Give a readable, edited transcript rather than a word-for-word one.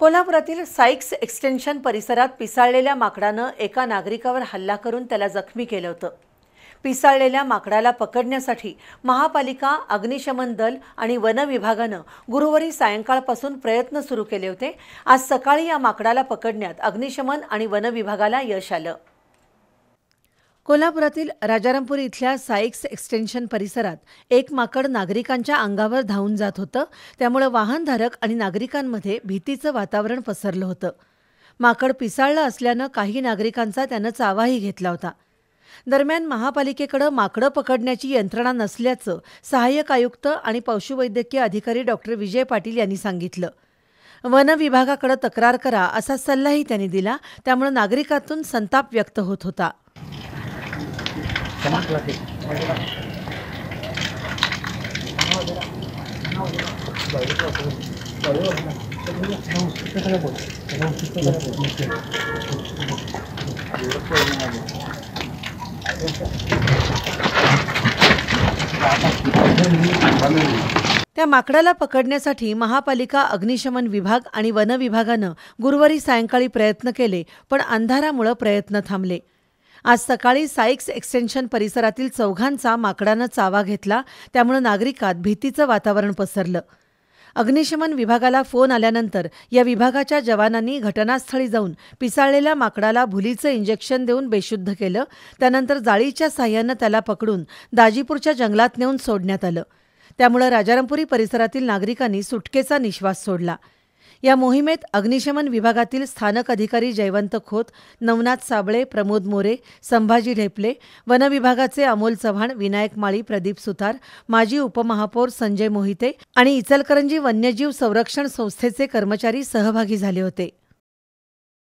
कोल्हापुरातील Sykes extension परिसरात पिसाळलेल्या माकडानं एका नागरिकावर हल्ला करून त्याला जखमी केलं होतं। पिसाळलेल्या माकडाला पकडण्यासाठी महापालिका, अग्निशमन दल आणि वन विभागानं गुरुवारी सायंकाळपासून प्रयत्न सुरू केले होते। आज सकाळी या माकडाला पकडण्यात अग्निशमन आणि वन विभागाला यश आलं। कोल्हापुरातील राजारामपुर इथल्या सायक्स एक्सटेन्शन परिसरात एक माकड नागरिकांच्या अंगावर धावून जात होतं, त्यामुळे वाहनधारक आणि नागरिकांमध्ये भीतीचं वातावरण पसरलं होतं। माकड पिसाळलं असल्यानं काही नागरिकांचा त्यानं चावाही घेतला होता। दरम्यान महापालिकेकडे माकडं पकडण्याची यंत्रणा नसल्याचं सहाय्यक आयुक्त आणि पशुवैद्यकीय अधिकारी डॉक्टर विजय पाटील यांनी सांगितलं। वन विभागाकडे तक्रार करा असा सल्लाही त्यांनी दिला, त्यामुळे नागरिकांतून संताप व्यक्त होत होता। त्या माकडाला पकडण्यासाठी महापालिका, अग्निशमन विभाग आणि वन विभागानं गुरुवारी सायंकाळी प्रयत्न केले, पण अंधारामुळे प्रयत्न थांबले। आज सकाळी सायक्स एक्सटेन्शन परिसरातील चौघांचा माकडानं चावा घेतला, त्यामुळे नागरिकात भीतीचं वातावरण पसरलं। अग्निशमन विभागाला फोन आल्यानंतर या विभागाच्या जवानांनी घटनास्थळी जाऊन पिसाळलेल्या माकडाला भुलीचं इंजेक्शन देऊन बेशुद्ध केलं। त्यानंतर जाळीच्या साह्यानं त्याला पकडून दाजीपूरच्या जंगलात नेऊन सोडण्यात आलं। त्यामुळे राजारामपुरी परिसरातील नागरिकांनी सुटकेचा निश्वास सोडला। या मोहिमेत अग्निशमन विभागातील स्थानक अधिकारी जयवंत खोत, नवनाथ साबळे, प्रमोद मोरे, संभाजी ढेपले, वन विभागाचे अमोल चव्हाण, विनायक माळी, प्रदीप सुतार, माजी उपमहापौर संजय मोहिते आणि इचलकरंजी वन्यजीव संरक्षण संस्थेचे कर्मचारी सहभागी झाले होते।